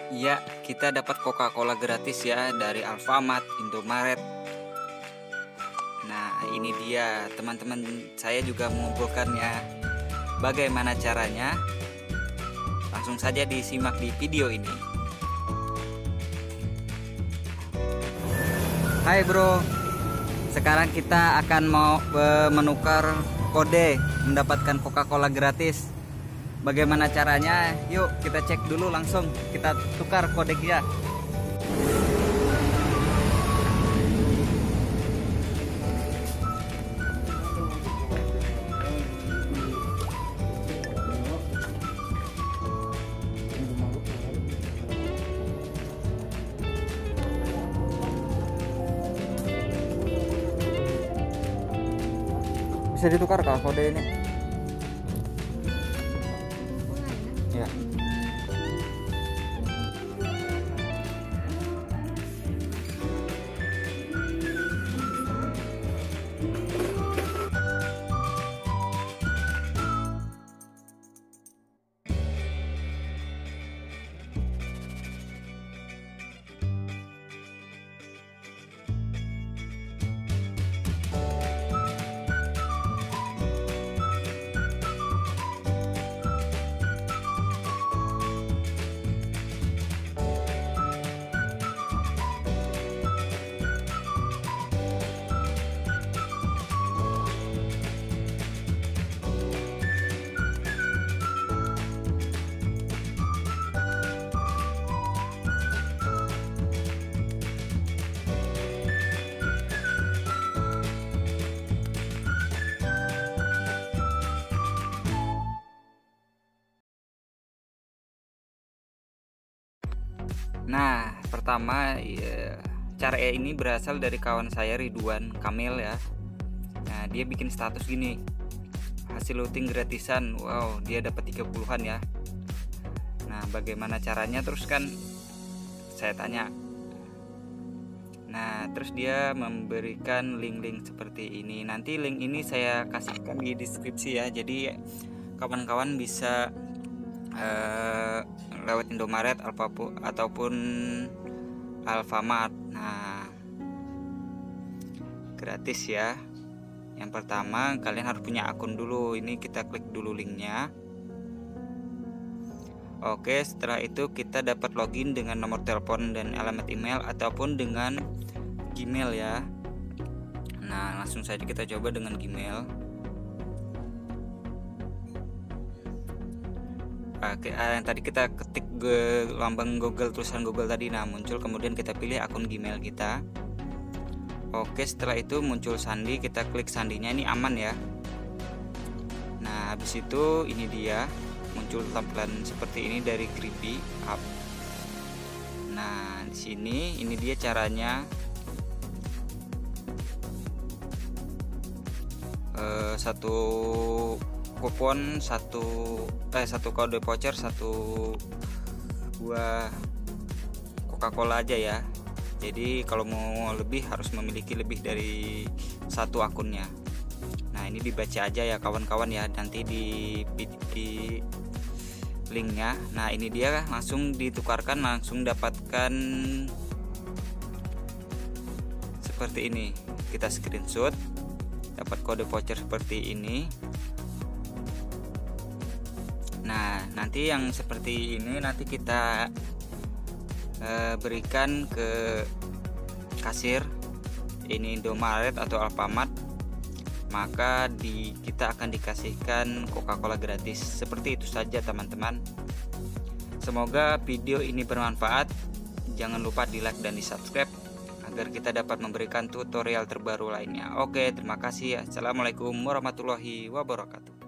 Ya, kita dapat Coca-Cola gratis ya dari Alfamart, Indomaret. Nah, ini dia teman-teman, saya juga mengumpulkannya. Bagaimana caranya? Langsung saja disimak di video ini. Hai bro, sekarang kita akan mau menukar kode mendapatkan Coca-Cola gratis. Bagaimana caranya? Yuk kita cek dulu, langsung kita tukar kodenya. Bisa ditukar kah kode ini? Ya. Nah, pertama cara ini berasal dari kawan saya Ridwan Kamil ya. Nah, dia bikin status gini, hasil looting gratisan. Wow, dia dapat 30-an ya. Nah, bagaimana caranya? Terus kan saya tanya. Nah, terus dia memberikan link-link seperti ini. Nanti link ini saya kasihkan di deskripsi ya. Jadi kawan-kawan bisa lewat Indomaret ataupun Alfamart. Nah, gratis ya. Yang pertama kalian harus punya akun dulu. Ini kita klik dulu linknya. Oke, setelah itu kita dapat login dengan nomor telepon dan alamat email ataupun dengan Gmail ya. Nah, langsung saja kita coba dengan Gmail. Oke, yang tadi kita ketik lambang Google, tulisan Google tadi, nah muncul, kemudian kita pilih akun Gmail kita. Oke, setelah itu muncul sandi, kita klik sandinya, ini aman ya. Nah, habis itu ini dia muncul tampilan seperti ini dari Creepy App. Nah, di sini ini dia caranya. Satu kupon, satu kode voucher, satu buah Coca-Cola aja ya. Jadi kalau mau lebih harus memiliki lebih dari satu akunnya. Nah, ini dibaca aja ya kawan-kawan ya, nanti di linknya. Nah, ini dia langsung ditukarkan, langsung dapatkan seperti ini. Kita screenshot, dapat kode voucher seperti ini. Nah, nanti yang seperti ini nanti kita berikan ke kasir ini Indomaret atau Alfamart, maka kita akan dikasihkan Coca-Cola gratis. Seperti itu saja teman-teman. Semoga video ini bermanfaat. Jangan lupa di like dan di subscribe agar kita dapat memberikan tutorial terbaru lainnya. Oke, terima kasih. Assalamualaikum warahmatullahi wabarakatuh.